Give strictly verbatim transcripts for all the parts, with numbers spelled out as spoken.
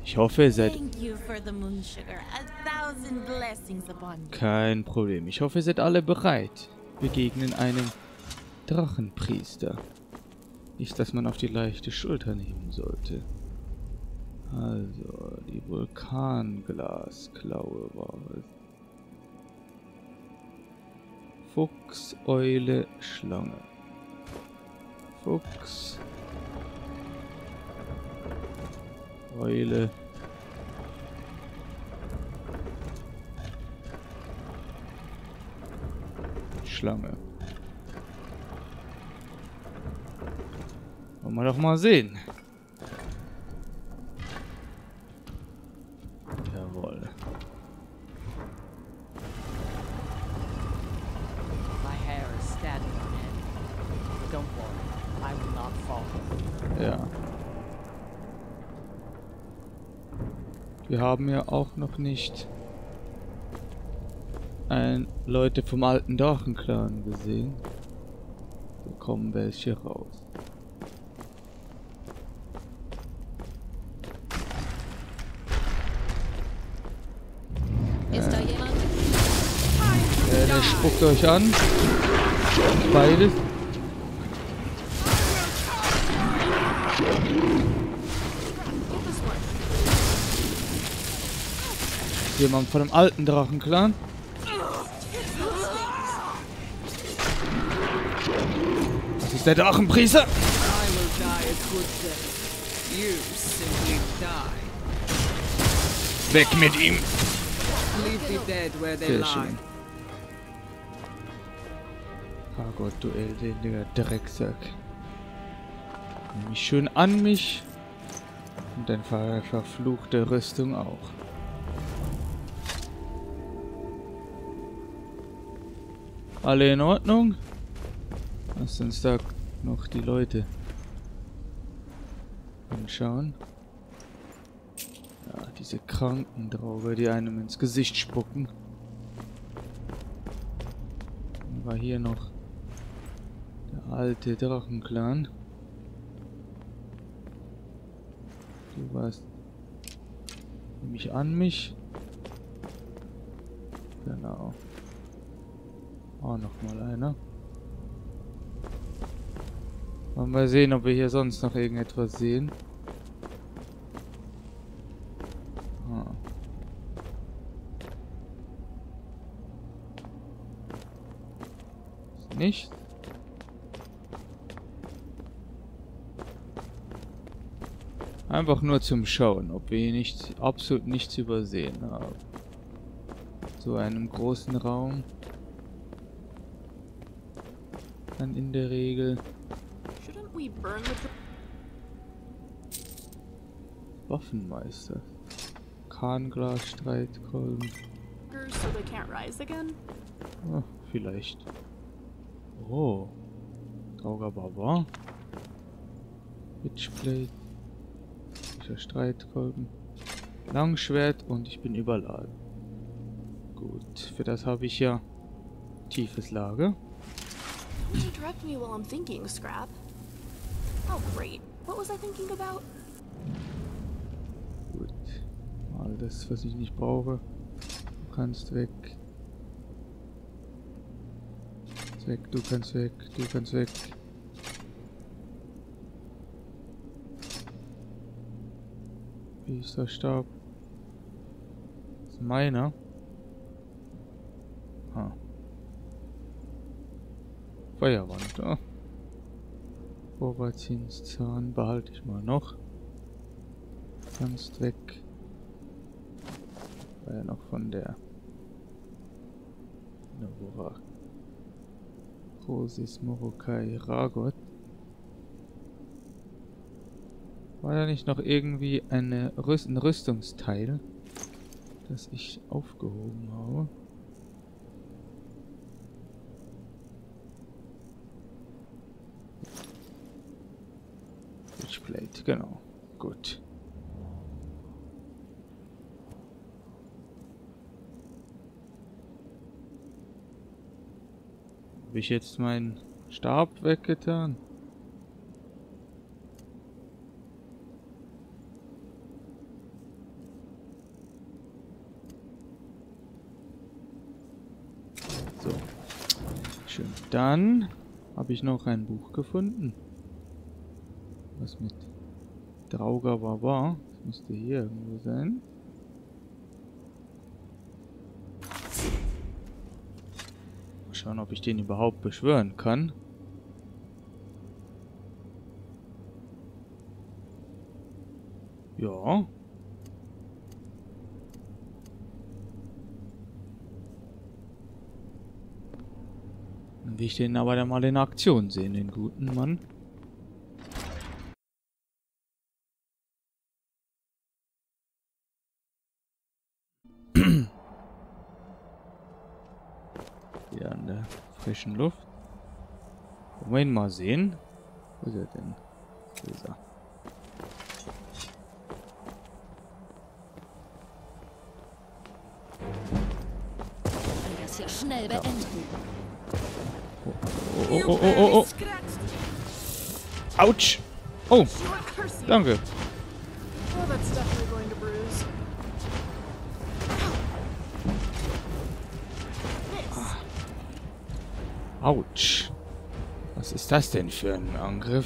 Ich hoffe, ihr seid... Thank you for the moon sugar. A thousand blessings upon you. Kein Problem. Ich hoffe, ihr seid alle bereit. Wir begegnen einem Drachenpriester. Nicht, dass man auf die leichte Schulter nehmen sollte. Also, die Vulkanglasklaue war es. Fuchs, Eule, Schlange. Fuchs. Eule. Schlange. Wollen wir doch mal sehen. Jawohl. My hair is standing on end. Don't worry, I will not fall. Ja. Wir haben ja auch noch nicht ein Leute vom alten Drachenclan gesehen. Da kommen welche raus. Ist da jemand? Äh, der spuckt euch an. Beides. Jemand von dem alten Drachenclan. Das ist der Drachenpriester. I will die a good death. You simply die. Weg mit ihm. Leave the dead where they Sehr lie. schön. Fagott-Duell, der Drecksack. Nimm mich schön an mich. Und deine ver verfluchte Rüstung auch. Alle in Ordnung? Lass uns da noch die Leute anschauen. Ja, diese kranken Drauger, die einem ins Gesicht spucken. Dann war hier noch der alte Drachenclan. Du warst nämlich an mich. Genau. Oh, nochmal einer. Wollen wir sehen, ob wir hier sonst noch irgendetwas sehen. Ah. Ist nicht. Einfach nur zum Schauen, ob wir hier nicht absolut nichts übersehen haben. So einem großen Raum. Dann in der Regel Shouldn't we burn the Waffenmeister. Kahnglas, Streitkolben. triggers so they can't rise again? Oh, vielleicht. Oh. Drauger Baba. Witchblade. Dieser Streitkolben. Langschwert und ich bin überladen. Gut, für das habe ich ja tiefes Lager. Don't interrupt me while I'm thinking, Scrap. Oh, great. What was I thinking about? Gut. All das, was ich nicht brauche. Du kannst weg. Weg, du kannst weg, du kannst weg. Wie ist der Stab? Das ist meiner. Ah. Feuerwand, ah. Vorratszahn behalte ich mal noch. Kannst weg. War ja noch von der Novora. Rosis Morokai Ragot. War da nicht noch irgendwie eine Rüst ein Rüstungsteil, das ich aufgehoben habe? Witchblade, genau. Gut. Habe ich jetzt meinen Stab weggetan? schön. Dann habe ich noch ein Buch gefunden. Was mit Drauga Baba. Das müsste hier irgendwo sein. Mal schauen, ob ich den überhaupt beschwören kann. Ja. Dann will ich den aber dann mal in Aktion sehen, den guten Mann. Hier an der frischen Luft. Wollen wir ihn mal sehen? Wo ist er denn? Wo ist er? Das hier schnell beenden. Oh, oh, oh, oh, oh, oh. Autsch! Oh, danke. Oh, that's definitely going to bruise. Autsch. Was ist das denn für ein Angriff?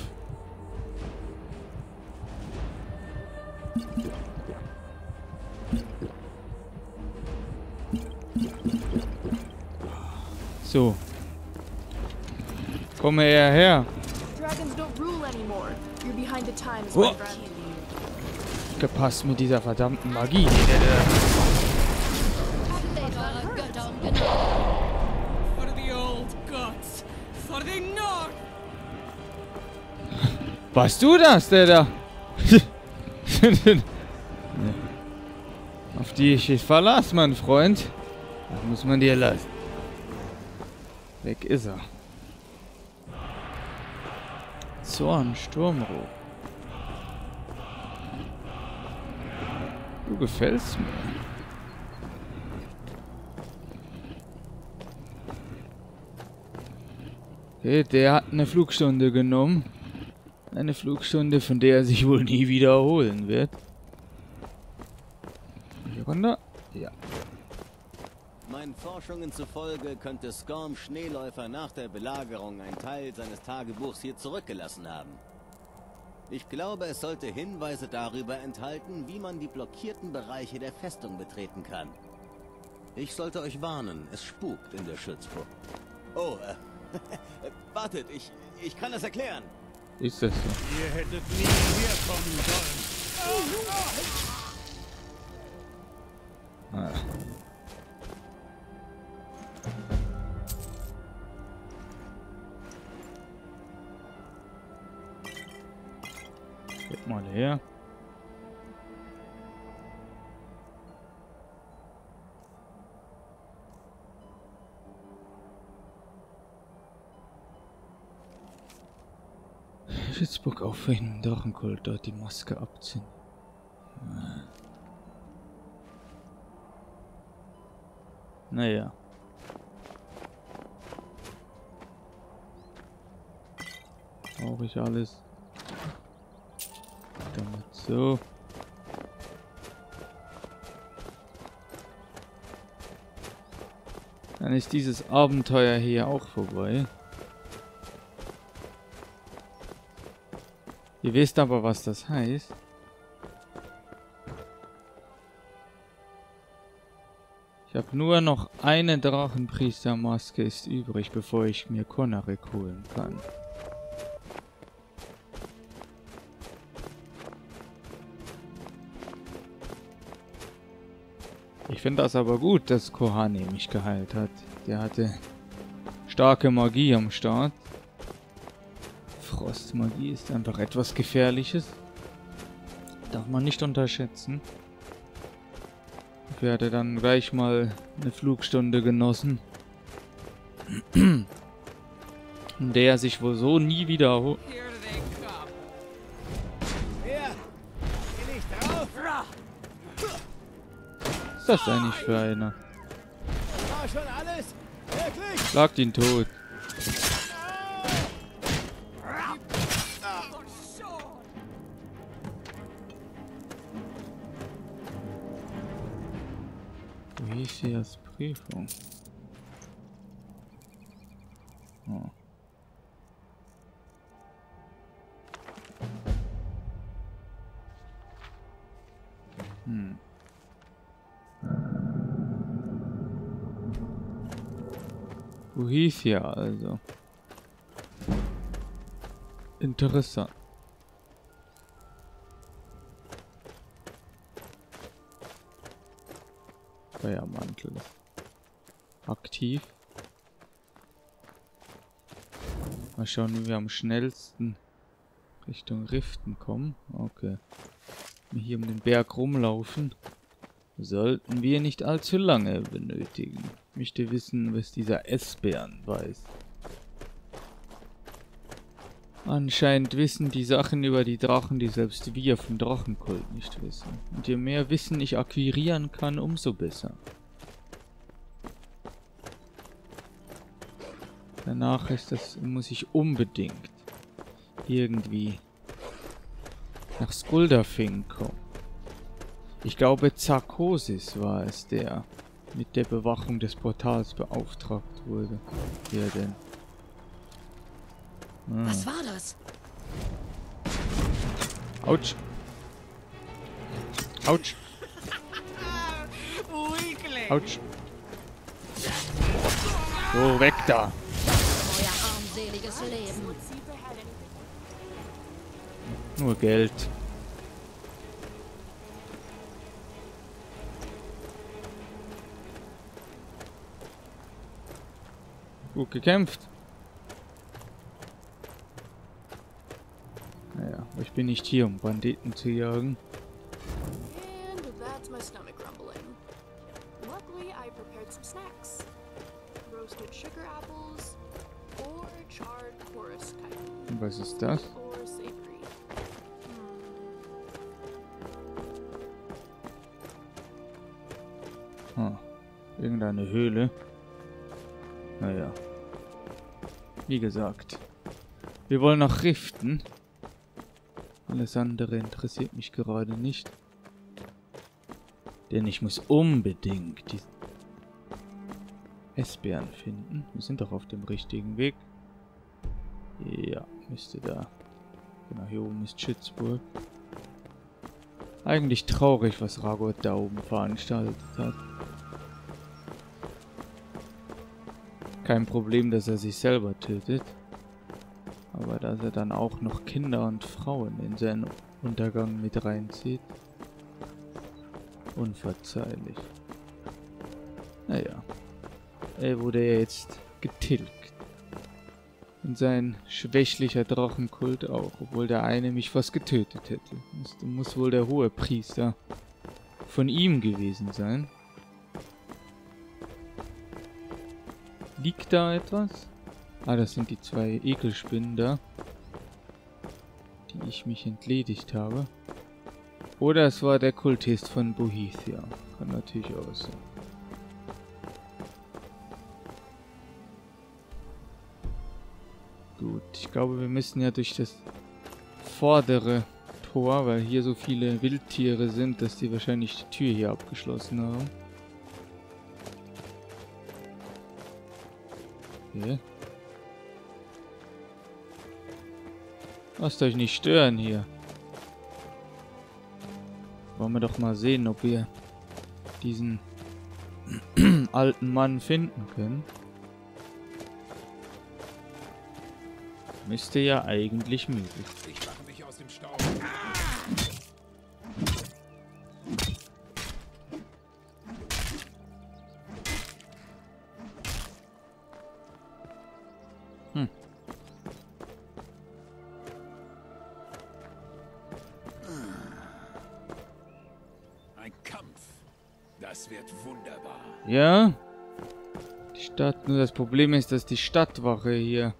So. Komm her, her. Dragons don't rule anymore. You're behind the times, Oh. my friend. Gepasst mit dieser verdammten Magie. Die der da. Seht eure Götter und genau. For the old gods. For the North. Warst du das, der da? Auf die ich dich verlasse, mein Freund. Das muss man dir lassen. Weg ist er. Zorn, Sturmrot. Du gefällst mir. Okay, der hat eine Flugstunde genommen. Eine Flugstunde, von der er sich wohl nie wiederholen wird. Hier runter? Ja. Meinen Forschungen zufolge könnte Skorm Schneeläufer nach der Belagerung einen Teil seines Tagebuchs hier zurückgelassen haben. Ich glaube, es sollte Hinweise darüber enthalten, wie man die blockierten Bereiche der Festung betreten kann. Ich sollte euch warnen, es spukt in der Schutzburg. Oh, äh, wartet, ich, ich kann das erklären. Ist das so? Ihr hättet nie herkommen sollen. Ah. Geht mal her. Schutzburg aufhängen, Drachenkult, dort die Maske abziehen. Ah. Naja. Brauche ich alles. Damit so. Dann ist dieses Abenteuer hier auch vorbei. Ihr wisst aber, was das heißt. Ich habe nur noch eine Drachenpriestermaske ist übrig, bevor ich mir Konarek holen kann. Ich finde das aber gut, dass Kohane mich geheilt hat. Der hatte starke Magie am Start. Frostmagie ist einfach etwas Gefährliches. Darf man nicht unterschätzen. Ich werde dann gleich mal eine Flugstunde genossen. In der sich wohl so nie wiederholt. Here they come. Wer? Geh nicht drauf! Was ist das eigentlich für einer? War schon alles? Wirklich? Schlagt ihn tot. Boetias Prüfung. Oh. Hm. Wo hieß ja also? Interessant. Feuermantel. Aktiv. Mal schauen, wie wir am schnellsten Richtung Riften kommen. Okay. Wenn wir hier um den Berg rumlaufen, sollten wir nicht allzu lange benötigen. Ich möchte wissen, was dieser Esbären weiß. Anscheinend wissen die Sachen über die Drachen, die selbst wir vom Drachenkult nicht wissen. Und je mehr Wissen ich akquirieren kann, umso besser. Danach ist das, muss ich unbedingt irgendwie nach Skuldafing kommen. Ich glaube, Zarkosis war es, der mit der Bewachung des Portals beauftragt wurde. Wer denn? Ah. Was war das? Autsch. Autsch. Autsch. So, weg da. Euer armseliges Leben. Nur Geld. Gut gekämpft. Naja, aber ich bin nicht hier, um Banditen zu jagen. And that's my stomach rumbling. Luckily, I prepared some snacks. Roasted sugar apples or charred chorus kite. Und was ist das? Or savory. Ah, irgendeine Höhle. Naja. Wie gesagt. Wir wollen nach Riften. Alles andere interessiert mich gerade nicht. Denn ich muss unbedingt die Esbären finden. Wir sind doch auf dem richtigen Weg. Ja, müsste da. Genau, hier oben ist Schützburg. Eigentlich traurig, was Ragot da oben veranstaltet hat. Kein Problem, dass er sich selber tötet. Aber dass er dann auch noch Kinder und Frauen in seinen Untergang mit reinzieht. Unverzeihlich. Naja. Er wurde ja jetzt getilgt. Und sein schwächlicher Drachenkult auch, obwohl der eine mich fast getötet hätte. Das muss wohl der Hohepriester von ihm gewesen sein. Liegt da etwas? Ah, das sind die zwei Ekelspinnen da, die ich mich entledigt habe. Oder es war der Kultist von Bohethia. Kann natürlich auch sein. Gut, ich glaube, wir müssen ja durch das vordere Tor, weil hier so viele Wildtiere sind, dass die wahrscheinlich die Tür hier abgeschlossen haben. Okay. Lasst euch nicht stören hier. Wollen wir doch mal sehen, ob wir diesen alten Mann finden können. Müsste ja eigentlich möglich. Ich mache mich aus dem Staub. Hm. Ein Kampf. Das wird wunderbar. Ja. Die Stadt, nur das Problem ist, dass die Stadtwache hier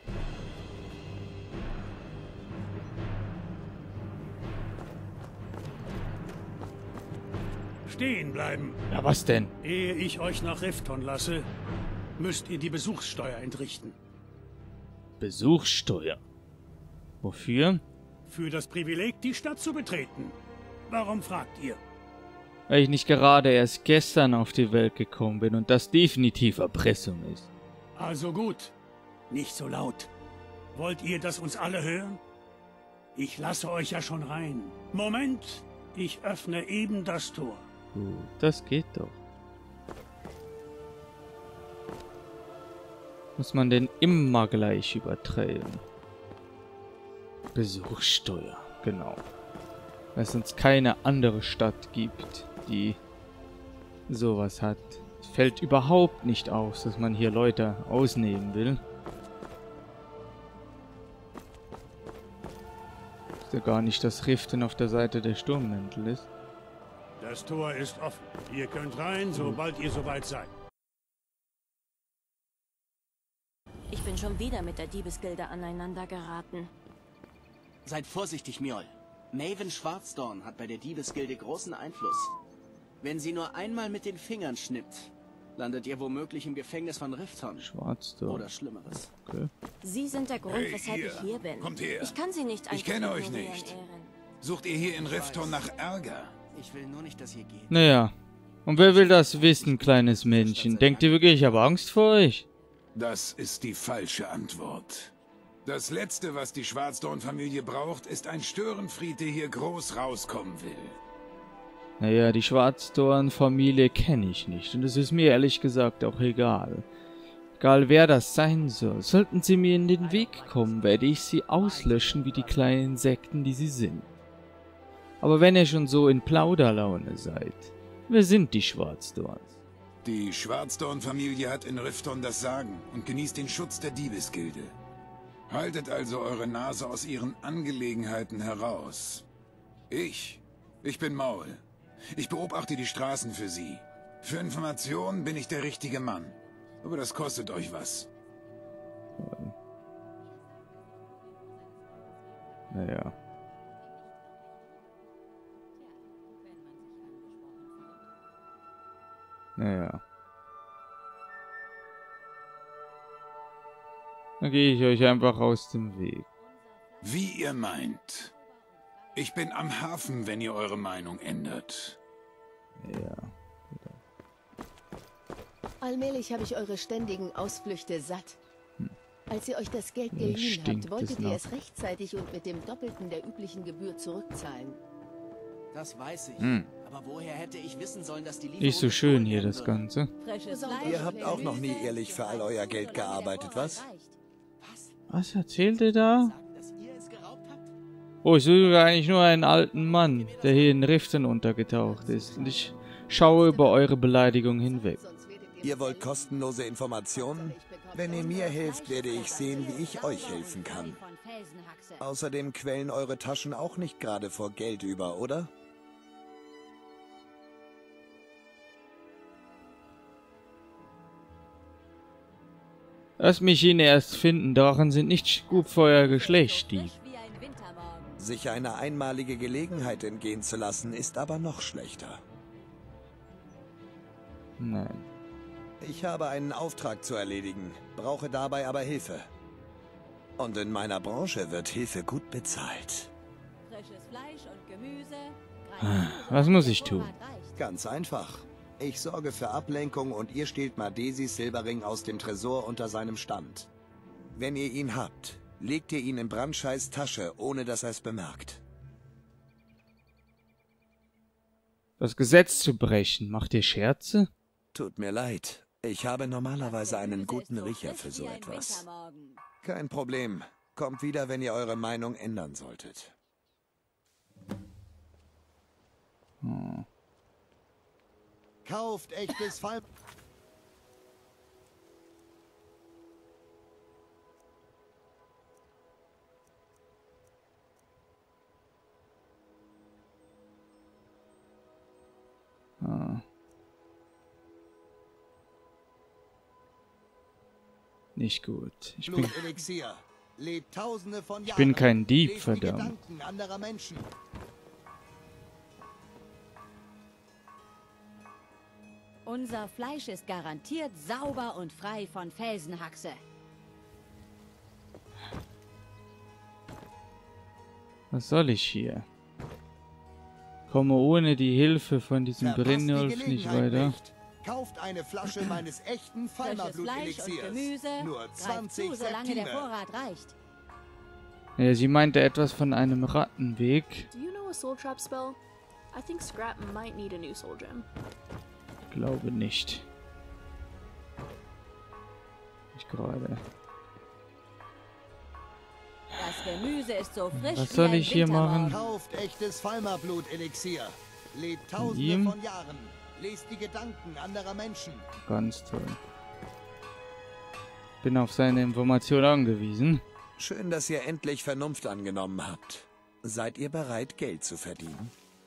Stehen bleiben. Ja, was denn? Ehe ich euch nach Rifton lasse, müsst ihr die Besuchssteuer entrichten. Besuchssteuer. Wofür? Für das Privileg, die Stadt zu betreten. Warum fragt ihr? Weil ich nicht gerade erst gestern auf die Welt gekommen bin und das definitiv Erpressung ist. Also gut. Nicht so laut. Wollt ihr das uns alle hören? Ich lasse euch ja schon rein. Moment, ich öffne eben das Tor. Gut, das geht doch. Muss man denn immer gleich übertreiben? Besuchssteuer, genau. Weil es sonst keine andere Stadt gibt, die sowas hat. Es fällt überhaupt nicht auf, dass man hier Leute ausnehmen will. Ist ja gar nicht, dass Riften auf der Seite der Sturmmäntel ist. Das Tor ist offen. Ihr könnt rein, sobald ihr soweit seid. Ich bin schon wieder mit der Diebesgilde aneinander geraten. Seid vorsichtig, Mjoll. Maven Schwarzdorn hat bei der Diebesgilde großen Einfluss. Wenn sie nur einmal mit den Fingern schnippt, landet ihr womöglich im Gefängnis von Rifton. Schwarzdorn. Oder Schlimmeres. Okay. Sie sind der Grund, Hey, weshalb ihr. ich hier bin. Kommt her. Ich kann Sie nicht einfach Ich kenne euch ignorieren, nicht. Ehren. Sucht ihr hier in Rifton nach Ärger? Ich will nur nicht, dass ihr geht. Naja. Und wer will das wissen, kleines Männchen? Denkt ihr wirklich, ich habe Angst vor euch? Das ist die falsche Antwort. Das Letzte, was die Schwarzdorn-Familie braucht, ist ein Störenfried, der hier groß rauskommen will. Naja, die Schwarzdorn-Familie kenne ich nicht. Und es ist mir ehrlich gesagt auch egal. Egal wer das sein soll. Sollten sie mir in den Weg kommen, werde ich sie auslöschen wie die kleinen Insekten, die sie sind. Aber wenn ihr schon so in Plauderlaune seid, wer sind die Schwarzdorns? Die Schwarzdorn-Familie hat in Rifton das Sagen und genießt den Schutz der Diebesgilde. Haltet also eure Nase aus ihren Angelegenheiten heraus. Ich, ich bin Maul. Ich beobachte die Straßen für sie. Für Informationen bin ich der richtige Mann. Aber das kostet euch was. Naja. Naja. Dann gehe ich euch einfach aus dem Weg. Wie ihr meint. Ich bin am Hafen, wenn ihr eure Meinung ändert. Ja. Allmählich habe ich eure ständigen Ausflüchte satt. Als ihr euch das Geld Mir geliehen stinkt habt, wolltet es ihr noch. es rechtzeitig und mit dem Doppelten der üblichen Gebühr zurückzahlen. Das weiß ich. Hm. Aber woher hätte ich wissen sollen, dass die Lieferung Nicht so gestohlen schön hier werden das würde? Ganze. Ihr habt auch noch nie ehrlich für all euer Geld gearbeitet, was? Was erzählt ihr da? Sagen, dass ihr es geraubt habt? Oh, ich suche eigentlich nur einen alten Mann, der hier in Riften untergetaucht ist. Und ich schaue über eure Beleidigung hinweg. Ihr wollt kostenlose Informationen? Wenn ihr mir helft, werde ich sehen, wie ich euch helfen kann. Außerdem quellen eure Taschen auch nicht gerade vor Geld über, oder? Lass mich ihn erst finden. Drachen sind nicht gut für euer Geschlecht, die. Sich eine einmalige Gelegenheit entgehen zu lassen, ist aber noch schlechter. Nein. Ich habe einen Auftrag zu erledigen, brauche dabei aber Hilfe. Und in meiner Branche wird Hilfe gut bezahlt. Was muss ich tun? Ganz einfach. Ich sorge für Ablenkung und ihr stehlt Madesis Silberring aus dem Tresor unter seinem Stand. Wenn ihr ihn habt, legt ihr ihn in Brandscheis Tasche, ohne dass er es bemerkt. Das Gesetz zu brechen, macht ihr Scherze? Tut mir leid. Ich habe normalerweise einen guten Riecher für so etwas. Kein Problem. Kommt wieder, wenn ihr eure Meinung ändern solltet. Hm. Kauft echtes Fall. Ah. Nicht gut. Ich bin, Blutelixier. Lebt tausende von ich bin Jahren. kein Dieb, Lest die verdammt. Gedanken anderer Menschen. Unser Fleisch ist garantiert sauber und frei von Felsenhaxe. Was soll ich hier? Komme ohne die Hilfe von diesem Verpasst die Brynjolf nicht Gelegenheit weiter. nicht. Kauft eine Flasche meines echten Frisches Fleisch und Falmerblut-Elixiers. Gemüse. Nur Greift zwanzig zu, solange der Septime. Vorrat reicht. Ja, sie meinte etwas von einem Rattenweg. Do you know a soul trap spell? I think Scrap might need a new soul gem. Glaube nicht. Ich gerade. Das Gemüse ist so frisch Was wie soll ein ich hier Wintermorgen. machen? Kauft echtes Falmerblut-Elixier. Lebt Von tausende ihm? von Jahren. Lest die Gedanken anderer Menschen. Ganz toll. Bin auf seine Information angewiesen. Schön, dass ihr endlich Vernunft angenommen habt. Seid ihr bereit, Geld zu verdienen?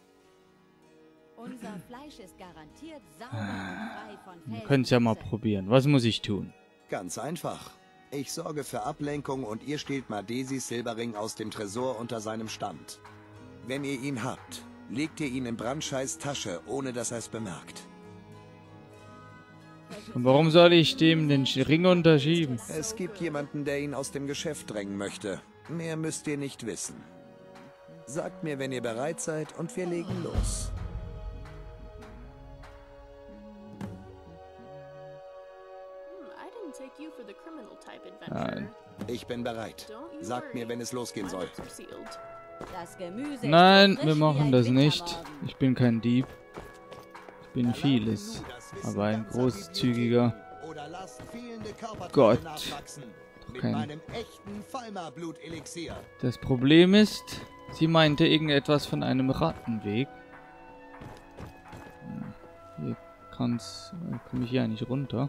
Unser Fleisch ist garantiert sauber und frei von Wir können es ja mal Felsen. probieren. Was muss ich tun? Ganz einfach. Ich sorge für Ablenkung und ihr stehlt Madesis Silberring aus dem Tresor unter seinem Stand. Wenn ihr ihn habt, legt ihr ihn in Brandscheiß Tasche, ohne dass er es bemerkt. Und warum soll ich dem den Ring unterschieben? Es gibt jemanden, der ihn aus dem Geschäft drängen möchte. Mehr müsst ihr nicht wissen. Sagt mir, wenn ihr bereit seid, und wir legen los. Hmm, I didn't take you for the criminal type Nein. adventurer. Ich bin bereit. Don't you Sagt mir, worry. wenn es losgehen My soll. lips are sealed. Das Gemüse ist Nein, so frisch wir wie machen ein das nicht. Wintermorgen. Ich bin kein Dieb. Ich bin vieles. Aber ein großzügiger Oder lasst fehlende Körperteile Gott. nachwachsen. Mit Kein- meinem echten Falmerblut-Elixier. Das Problem ist, sie meinte irgendetwas von einem Rattenweg. Hm, Hier kann's, äh, komme ich ja nicht runter.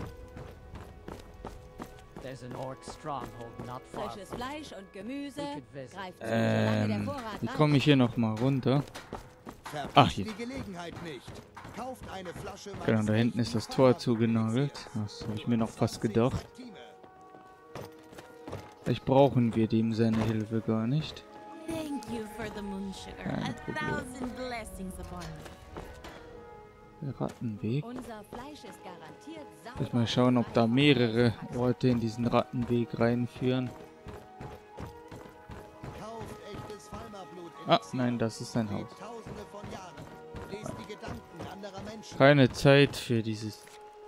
There's an orc stronghold not far. Frisches Fleisch und Gemüse. We could visit. Greift zu, solange der Ähm, Vorrat wie reicht. komme ich hier noch mal runter? Verpasst Ach, hier. die Gelegenheit nicht. Kauft eine Flasche Genau, meines da hinten ist echten das Tor Falmerblut-Elixiers. zugenagelt. Das habe ich mir noch fast zwanzig gedacht. Septime. Vielleicht brauchen wir dem seine Hilfe gar nicht. Thank you for the moon sugar. Kein A Problem. thousand blessings upon you. Der Rattenweg. Unser Fleisch ist garantiert sauber. Lass mal schauen, ob da mehrere Orte in diesen Rattenweg reinführen. Kauft echtes Falmerblut-Elixier. Ah, nein, das ist sein Haus. Lebt tausende von Jahren. Lest die Gedanken anderer Menschen. Keine Zeit für dieses.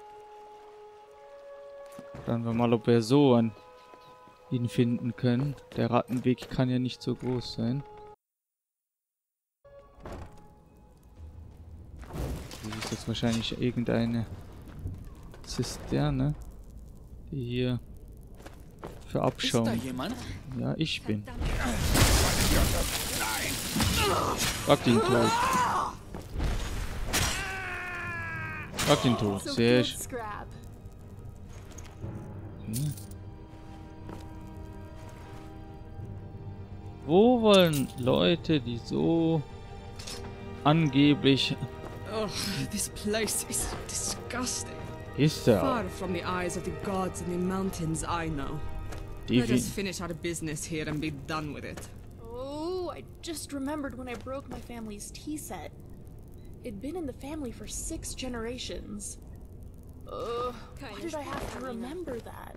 Schauen wir mal, ob wir so an ihn finden können. Der Rattenweg kann ja nicht so groß sein. Das ist jetzt wahrscheinlich irgendeine Zisterne, die hier für Ist da Abschaum. jemand? Ja, ich bin. Schlag ihn tot. Schlag ihn tot. So Sehr good, schön. Scrap. Okay. Wo wollen Leute, die so angeblich Ugh, this place is disgusting. ist er Far from the eyes of the gods in the mountains, I know. Let us finish our business here and be done with it. Oh, I just remembered when I broke my family's tea set. It'd been in the family for six generations. Ugh, why did I have to remember that?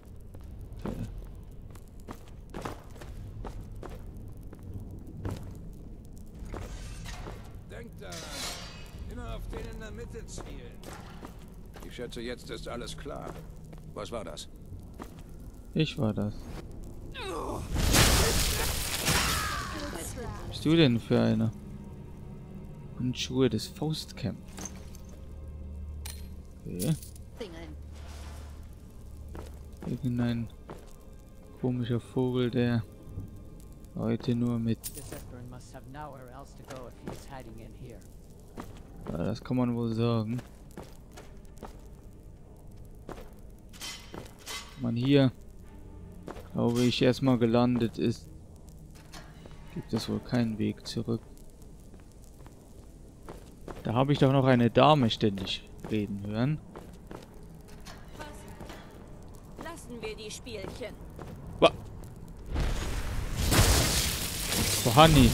Denkt daran. Immer auf den in der Mitte zielen. Ich schätze, jetzt ist alles klar. Was war das? Ich war das. Was bist du denn für einer? Handschuhe des Faustkämpfers. Okay. Dingeln. Irgendein komischer Vogel, der heute nur mit. The Zephyrin must have nowhere else to go if he's hiding in here. Ja, das kann man wohl sagen. Man hier, glaube ich, erstmal gelandet ist, gibt es wohl keinen Weg zurück. Da habe ich doch noch eine Dame ständig reden hören. Lassen wir die Spielchen. Wa oh, Honey.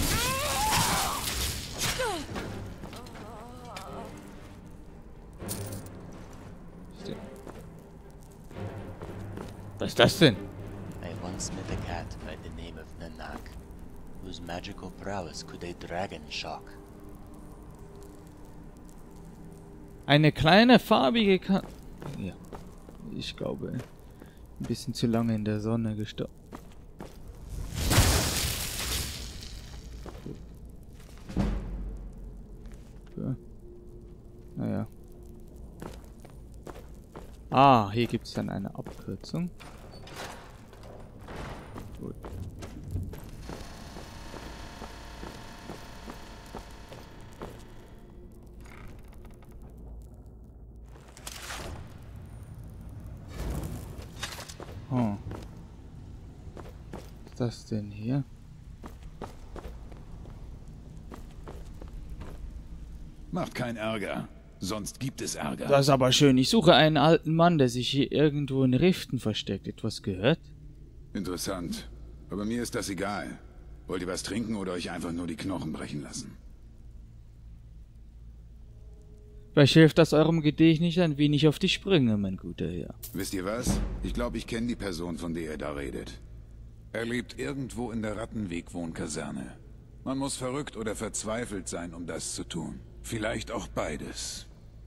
Was ist das denn? I once met a cat by the name of Nanak, whose magical prowess could a dragon shock. Eine kleine farbige Ka... Ja. Ich glaube, ein bisschen zu lange in der Sonne gestorben. Okay. Naja. Ah, hier gibt es dann eine Abkürzung. Gut. Oh. Was ist das denn hier? Macht keinen Ärger. Sonst gibt es Ärger. Das ist aber schön. Ich suche einen alten Mann, der sich hier irgendwo in Riften versteckt. Etwas gehört? Interessant. Aber mir ist das egal. Wollt ihr was trinken oder euch einfach nur die Knochen brechen lassen? Vielleicht hilft das eurem Gedächtnis ein wenig auf die Sprünge, mein guter Herr. Wisst ihr was? Ich glaube, ich kenne die Person, von der ihr da redet. Er lebt irgendwo in der Rattenweg-Wohnkaserne. Man muss verrückt oder verzweifelt sein, um das zu tun. Vielleicht auch beides.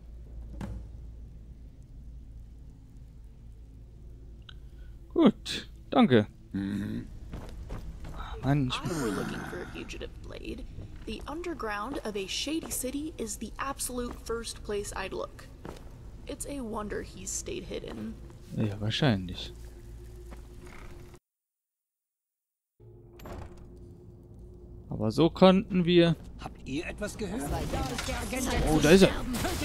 Gut, danke. Mhm. Mann, ich I'm looking for a fugitive blade. The underground of a shady city is the absolute first place I'd look. It's a wonder he's stayed hidden. Ja, wahrscheinlich. Aber so konnten wir... Habt ihr etwas gehört? Oh, da ist er.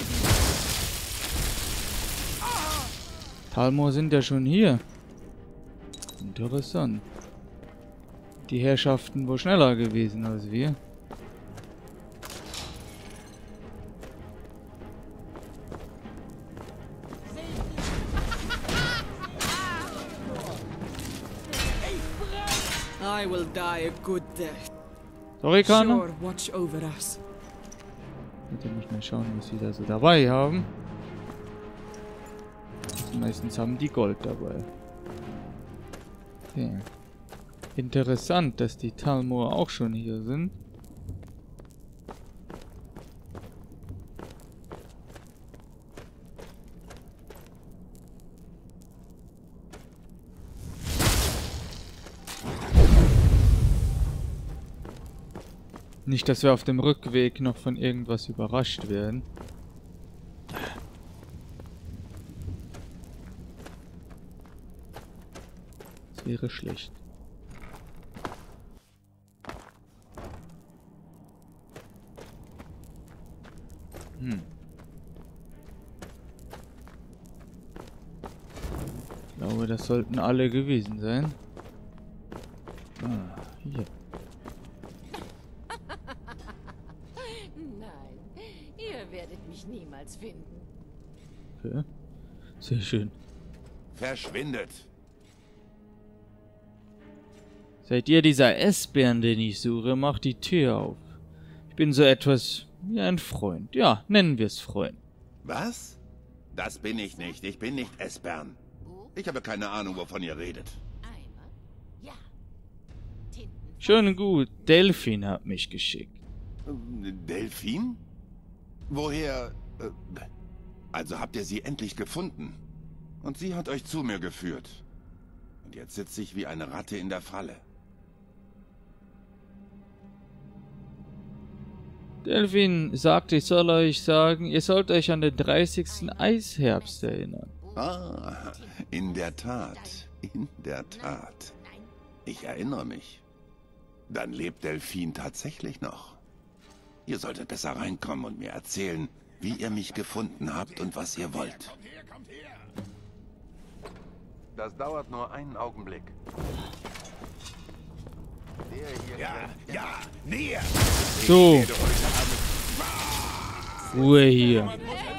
Talmor sind ja schon hier. Interessant. Die Herrschaften wohl schneller gewesen als wir. I will die a good death. Sorry, Kana. Sure, watch over us. Bitte nicht mehr schauen, was sie da so dabei haben. Meistens haben die Gold dabei. Okay. Interessant, dass die Talmor auch schon hier sind. Nicht, dass wir auf dem Rückweg noch von irgendwas überrascht werden. Das wäre schlecht. Hm. Ich glaube, das sollten alle gewesen sein. Ah, hier. Nein, ihr werdet mich niemals finden. Okay. Sehr schön. Verschwindet! Seid ihr dieser Essbären, den ich suche? Macht die Tür auf. Ich bin so etwas wie ein Freund. Ja, nennen wir es Freund. Was? Das bin ich nicht. Ich bin nicht Essbären. Ich habe keine Ahnung, wovon ihr redet. Schön gut. Delphin hat mich geschickt. Delphin? Woher... Äh, also habt ihr sie endlich gefunden. Und sie hat euch zu mir geführt. Und jetzt sitze ich wie eine Ratte in der Falle. Delphin sagte, ich soll euch sagen, ihr sollt euch an den dreißigsten Eisherbst erinnern. Ah, in der Tat. In der Tat. Ich erinnere mich. Dann lebt Delphin tatsächlich noch. Ihr solltet besser reinkommen und mir erzählen, wie ihr mich gefunden habt und was ihr wollt. Das dauert nur einen Augenblick. Ja, ja, näher! So. Ruhe hier.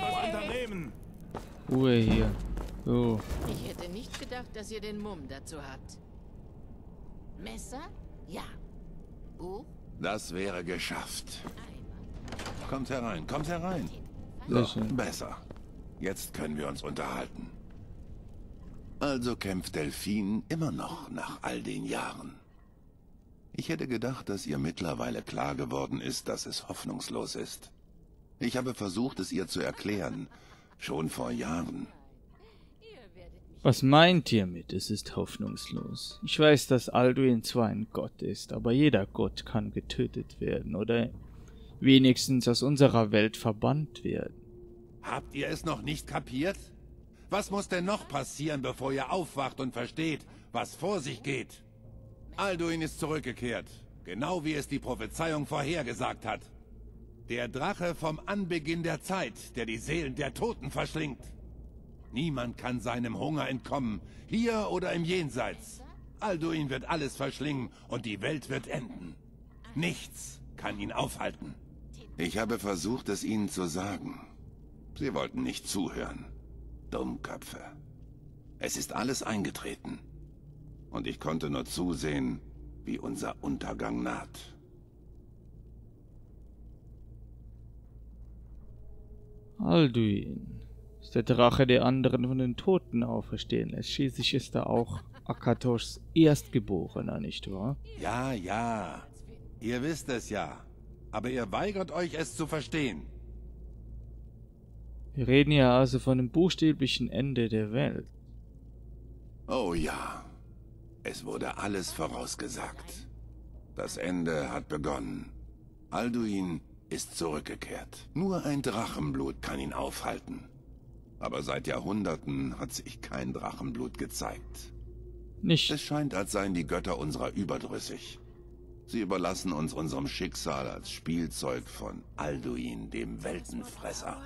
Ruhe hier. So. Ich hätte nicht gedacht, dass ihr den Mumm dazu habt. Messer? Ja. Buch? Das wäre geschafft. Kommt herein, kommt herein. Sehr So, schön. besser. Jetzt können wir uns unterhalten. Also kämpft Delphin immer noch nach all den Jahren. Ich hätte gedacht, dass ihr mittlerweile klar geworden ist, dass es hoffnungslos ist. Ich habe versucht, es ihr zu erklären. Schon vor Jahren. Was meint ihr mit, es ist hoffnungslos? Ich weiß, dass Alduin zwar ein Gott ist, aber jeder Gott kann getötet werden oder wenigstens aus unserer Welt verbannt werden. Habt ihr es noch nicht kapiert? Was muss denn noch passieren, bevor ihr aufwacht und versteht, was vor sich geht? Alduin ist zurückgekehrt, genau wie es die Prophezeiung vorhergesagt hat. Der Drache vom Anbeginn der Zeit, der die Seelen der Toten verschlingt. Niemand kann seinem Hunger entkommen, hier oder im Jenseits. Alduin wird alles verschlingen und die Welt wird enden. Nichts kann ihn aufhalten. Ich habe versucht, es ihnen zu sagen. Sie wollten nicht zuhören. Dummköpfe. Es ist alles eingetreten. Und ich konnte nur zusehen, wie unser Untergang naht. Alduin ist der Drache, der anderen von den Toten auferstehen lässt. Schließlich ist er auch Akatoshs Erstgeborener, nicht wahr? Ja, ja. Ihr wisst es ja. Aber ihr weigert euch, es zu verstehen. Wir reden ja also von dem buchstäblichen Ende der Welt. Oh ja. Es wurde alles vorausgesagt. Das Ende hat begonnen. Alduin ist zurückgekehrt. Nur ein Drachenblut kann ihn aufhalten. Aber seit Jahrhunderten hat sich kein Drachenblut gezeigt. Nicht. Es scheint, als seien die Götter unserer überdrüssig. Sie überlassen uns unserem Schicksal als Spielzeug von Alduin, dem Weltenfresser.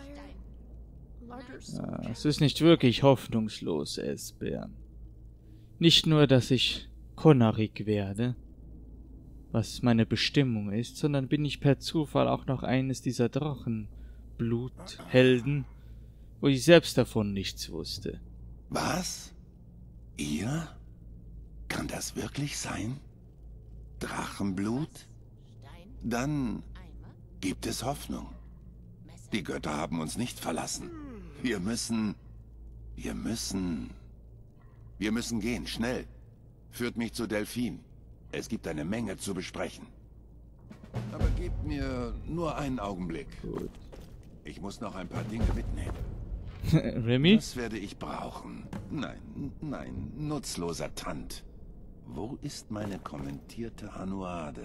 Ja, es ist nicht wirklich hoffnungslos, Esbern. Nicht nur, dass ich Konarik werde, was meine Bestimmung ist, sondern bin ich per Zufall auch noch eines dieser Drachenbluthelden, wo ich selbst davon nichts wusste. Was? Ihr? Kann das wirklich sein? Drachenblut? Dann gibt es Hoffnung. Die Götter haben uns nicht verlassen. Wir müssen... Wir müssen... Wir müssen gehen, schnell. Führt mich zu Delphin. Es gibt eine Menge zu besprechen. Aber gebt mir nur einen Augenblick. Gut. Ich muss noch ein paar Dinge mitnehmen. Remy? Das werde ich brauchen. Nein, nein, nutzloser Tand. Wo ist meine kommentierte Hanuade?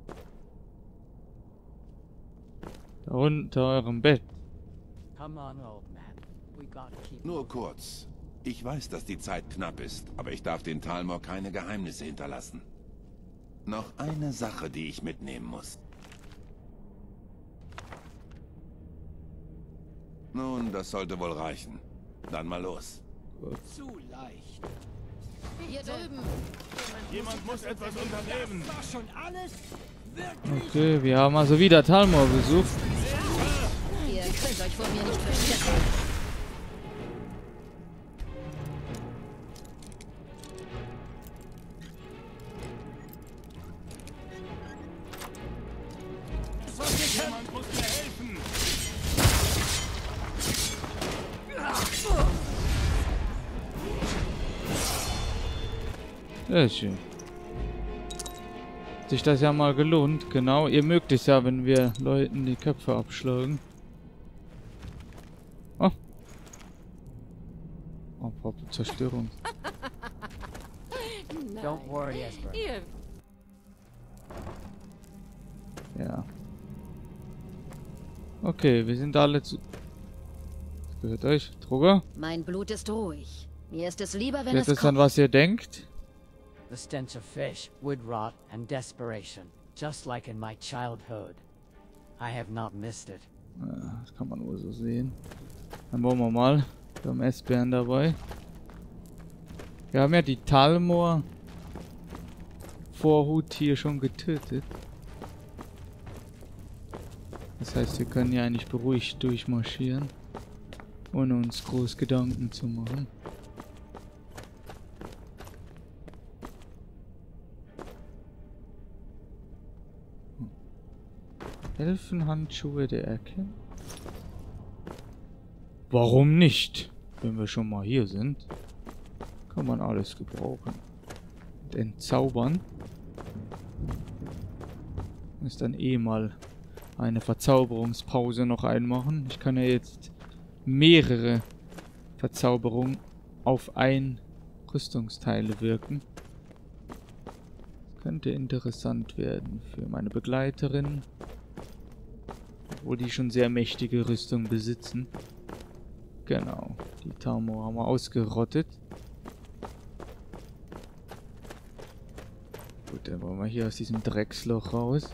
Da unter eurem Bett. Come on, old man. We gotta keep Nur kurz. Ich weiß, dass die Zeit knapp ist, aber ich darf den Talmor keine Geheimnisse hinterlassen. Noch eine Sache, die ich mitnehmen muss. Nun, das sollte wohl reichen. Dann mal los. Gut. Zu leicht. Hier drüben. Jemand muss etwas unternehmen. Das war schon alles? Okay, wir haben also wieder Talmor besucht. Ihr könnt euch vor mir nicht verstecken. Jemand muss mir helfen. Sehr schön. Hat sich das ja mal gelohnt, genau. Ihr mögt es ja, wenn wir Leuten die Köpfe abschlagen. Oh. Oh, Papa, Zerstörung. Don't worry, Esper. Ja. Okay, wir sind alle zu... Das gehört euch. Trugger? Mein Blut ist ruhig. Mir ist es lieber, wenn Jetzt es ist an was ihr denkt. The stench of fish, wood rot, and desperation, just like in my childhood. I have not missed it. Ja, das kann man wohl so sehen. Dann wollen wir mal. Wir haben Esbern dabei. Wir haben ja die Talmor Vorhut hier schon getötet. Das heißt, wir können ja eigentlich beruhigt durchmarschieren, ohne uns groß Gedanken zu machen. Elfenhandschuhe der Erkenntnis. Warum nicht? Wenn wir schon mal hier sind, kann man alles gebrauchen. Und entzaubern ist dann eh mal eine Verzauberungspause noch einmachen. Ich kann ja jetzt mehrere Verzauberungen auf ein Rüstungsteile wirken. Das könnte interessant werden für meine Begleiterin. Obwohl die schon sehr mächtige Rüstung besitzen. Genau, die Tamo haben wir ausgerottet. Gut, dann wollen wir hier aus diesem Drecksloch raus.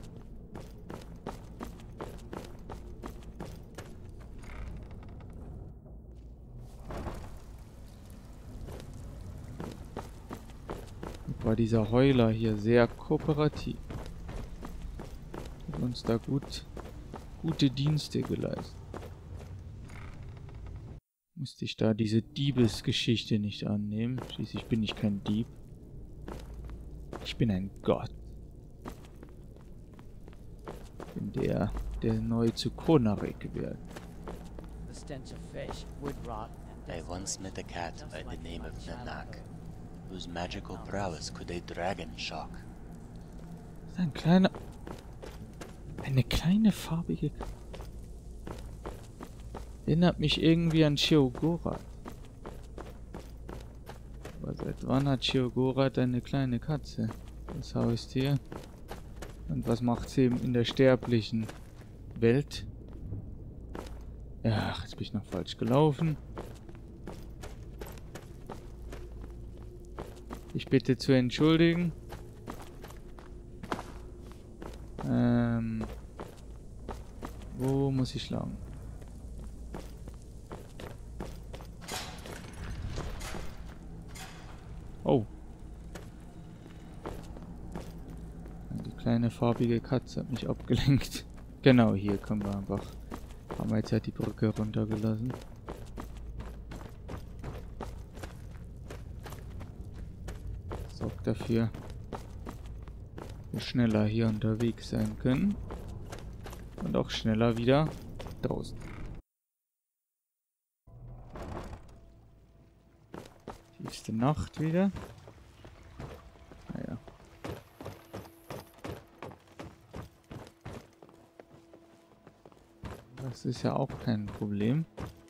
War dieser Heuler hier sehr kooperativ. Hat uns da gut, gute Dienste geleistet. Musste ich da diese Diebesgeschichte nicht annehmen. Schließlich bin ich kein Dieb. Ich bin ein Gott. Ich bin der, der neu zu Konarik wird. I once met a cat by the name of Nanak, whose magical prowess could a dragon shock. Das ist ein kleiner... Eine kleine farbige... Erinnert mich irgendwie an Sheogorath. Aber seit wann hat Sheogorath eine kleine Katze? Das Haustier. Und was macht sie in der sterblichen Welt? Ja, jetzt bin ich noch falsch gelaufen. Ich bitte zu entschuldigen. Ähm... Wo muss ich lang? Oh. Die kleine farbige Katze hat mich abgelenkt. Genau, hier können wir einfach... Haben wir jetzt halt die Brücke runtergelassen. Sorgt dafür, dass wir schneller hier unterwegs sein können. Und auch schneller wieder draußen. Tiefste Nacht wieder. Naja. Das ist ja auch kein Problem.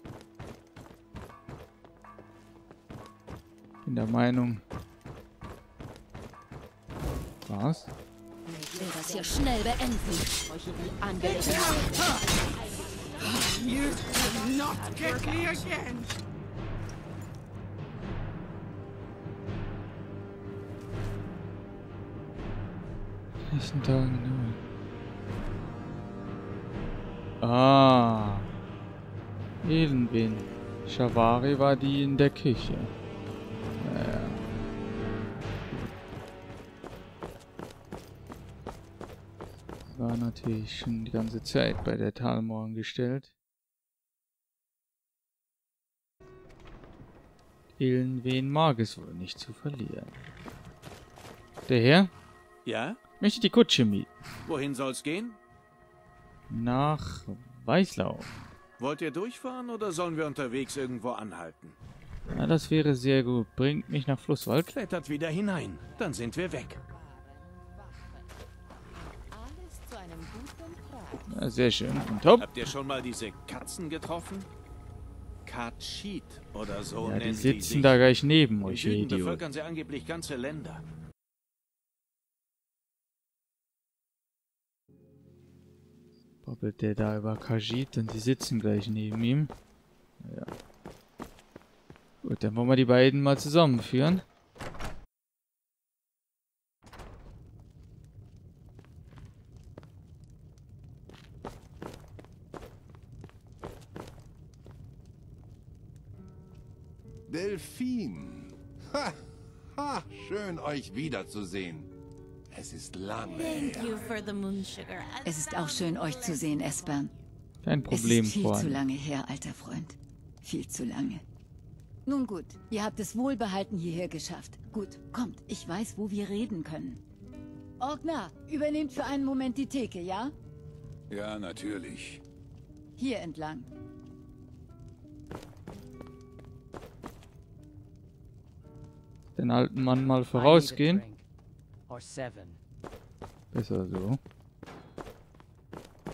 Bin der Meinung. Was? Ich will das hier schnell beenden. Euch in die Angelegenheit. You cannot get me again. Nächsten Tagen nur. Ah. Elenwen. Shavari war die in der Küche. Naja. War natürlich schon die ganze Zeit bei der Talmor angestellt. Elenwen mag es wohl nicht zu verlieren. Der Herr? Ja? Möchte die Kutsche mieten. Wohin soll's gehen? Nach Weißlau. Wollt ihr durchfahren oder sollen wir unterwegs irgendwo anhalten? Ja, das wäre sehr gut. Bringt mich nach Flusswald. Klettert wieder hinein, dann sind wir weg. Ja, sehr schön. Und top. Habt ihr schon mal diese Katzen getroffen? Khajiit oder so Ja, die nennen sitzen sie da gleich neben Im euch, ihr Süden Idiot. bevölkern sie angeblich ganze Länder. Babbelt der da über Khajiit und die sitzen gleich neben ihm. Ja. Gut, dann wollen wir die beiden mal zusammenführen. Delphine! Ha! Ha! Schön, euch wiederzusehen. Es ist lange her. Es ist auch schön, euch zu sehen, Esbern. Kein Problem, Es ist viel Freund. zu lange her, alter Freund. Viel zu lange. Nun gut, ihr habt es wohlbehalten hierher geschafft. Gut, kommt, ich weiß, wo wir reden können. Orgnar, übernehmt für einen Moment die Theke, ja? Ja, natürlich. Hier entlang. Den alten Mann mal vorausgehen. Or seven. Besser so.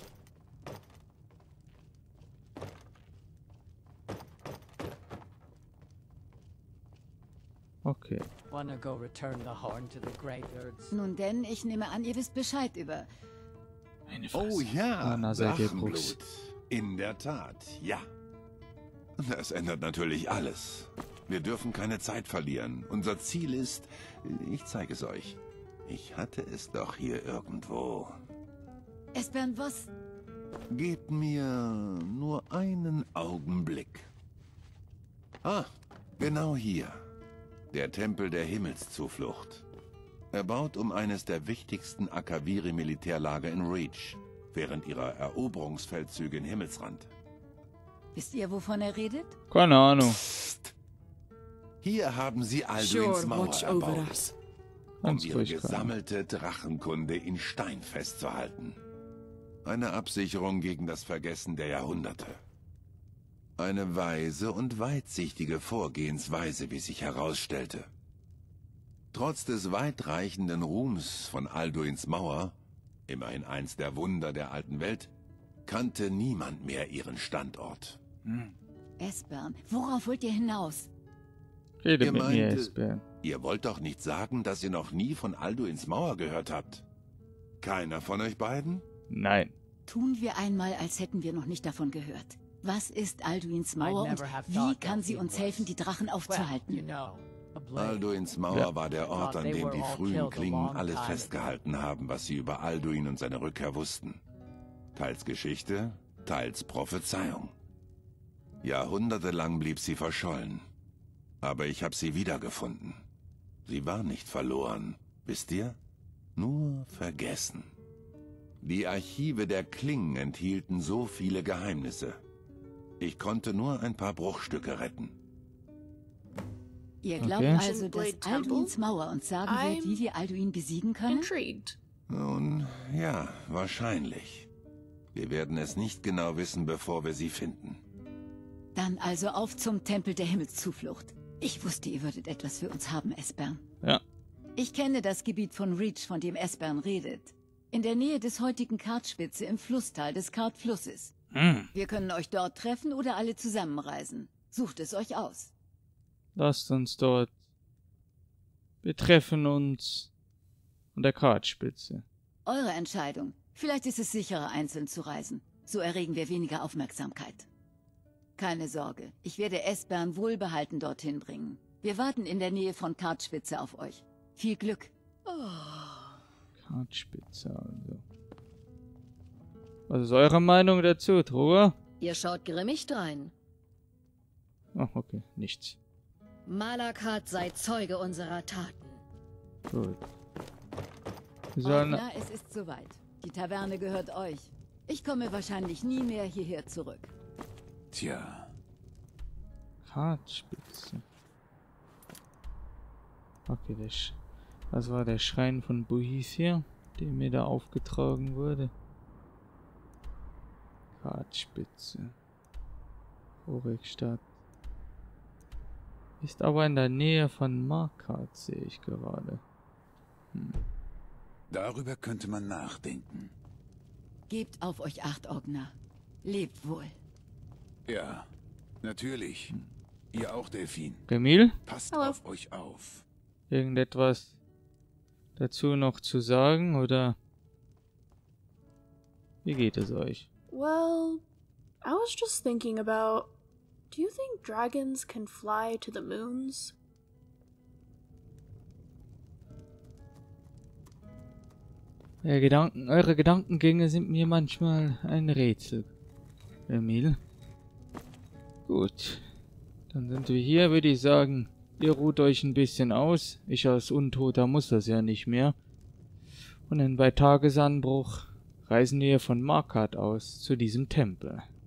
Okay. Wanna go return the horn to the Greybeards? Nun denn, ich nehme an, ihr wisst Bescheid über... Oh ja, Na, seid ihr Drachenblut. groß. In der Tat, ja. Das ändert natürlich alles. Wir dürfen keine Zeit verlieren. Unser Ziel ist... Ich zeige es euch. Ich hatte es doch hier irgendwo. Esbern, was? Gebt mir nur einen Augenblick. Ah, genau hier. Der Tempel der Himmelszuflucht. Erbaut um eines der wichtigsten Akaviri-Militärlager in Reach, während ihrer Eroberungsfeldzüge in Himmelsrand. Wisst ihr, wovon er redet? Keine Ahnung. Psst. Hier haben sie Alduins Sure, Mauer watch over erbaut, us. um Ganz ihre ruhig, keine gesammelte Drachenkunde in Stein festzuhalten. Eine Absicherung gegen das Vergessen der Jahrhunderte. Eine weise und weitsichtige Vorgehensweise, wie sich herausstellte. Trotz des weitreichenden Ruhms von Alduins Mauer, immerhin eins der Wunder der alten Welt, kannte niemand mehr ihren Standort. Hm. Esbern, worauf wollt ihr hinaus? Rede Ihr mit mir, meinte- Esbern. Ihr wollt doch nicht sagen, dass ihr noch nie von Alduins Mauer gehört habt? Keiner von euch beiden? Nein. Tun wir einmal, als hätten wir noch nicht davon gehört. Was ist Alduins Mauer und never have wie thought kann sie Delphine uns was. helfen, die Drachen Well, you aufzuhalten? know, a blade. Alduins Mauer Ja. war der Ort, an They dem were die all frühen killed a Klingen long alles time ago. festgehalten haben, was sie über Alduin und seine Rückkehr wussten. Teils Geschichte, teils Prophezeiung. Jahrhundertelang blieb sie verschollen. Aber ich habe sie wiedergefunden. Sie war nicht verloren, wisst ihr? Nur vergessen. Die Archive der Klingen enthielten so viele Geheimnisse. Ich konnte nur ein paar Bruchstücke retten. Ihr glaubt Okay. also, dass Blade Temple? Alduins Mauer uns sagen wird, I'm wie wir Alduin besiegen können? Intrigued. Nun, ja, wahrscheinlich. Wir werden es nicht genau wissen, bevor wir sie finden. Dann also auf zum Tempel der Himmelszuflucht. Ich wusste, ihr würdet etwas für uns haben, Esbern. Ja. Ich kenne das Gebiet von Reach, von dem Esbern redet. In der Nähe des heutigen Kartspitze im Flusstal des Kartflusses. Hm. Wir können euch dort treffen oder alle zusammenreisen. Sucht es euch aus. Lasst uns dort. Wir treffen uns an der Kartspitze. Eure Entscheidung. Vielleicht ist es sicherer, einzeln zu reisen. So erregen wir weniger Aufmerksamkeit. Keine Sorge, ich werde Esbern wohlbehalten dorthin bringen. Wir warten in der Nähe von Kartspitze auf euch. Viel Glück. Kartspitze also. Was ist eure Meinung dazu, Truhe? Ihr schaut grimmig drein. Oh, okay, nichts. Malakat sei Zeuge unserer Taten. Gut. Wir sollen... Ordner, es ist soweit. Die Taverne gehört euch. Ich komme wahrscheinlich nie mehr hierher zurück. Tja, Kartspitze. Okay, der Sch das war der Schrein von Bohisia, der mir da aufgetragen wurde. Kartspitze. Horikstadt. Ist aber in der Nähe von Markat, sehe ich gerade. Hm. darüber könnte man nachdenken. Gebt auf euch Acht, Ogner. Lebt wohl. Ja, natürlich. Ihr auch, Delphine. Gemil? Passt Hallo. auf euch auf. Irgendetwas dazu noch zu sagen, oder wie geht es euch? Well, I was just thinking about... Do you think dragons can fly to the moons? Eure, Gedanken, eure Gedankengänge sind mir manchmal ein Rätsel, Emil. Gut, dann sind wir hier, würde ich sagen. Ihr ruht euch ein bisschen aus. Ich als Untoter muss das ja nicht mehr. Und dann bei Tagesanbruch reisen wir von Markat aus zu diesem Tempel.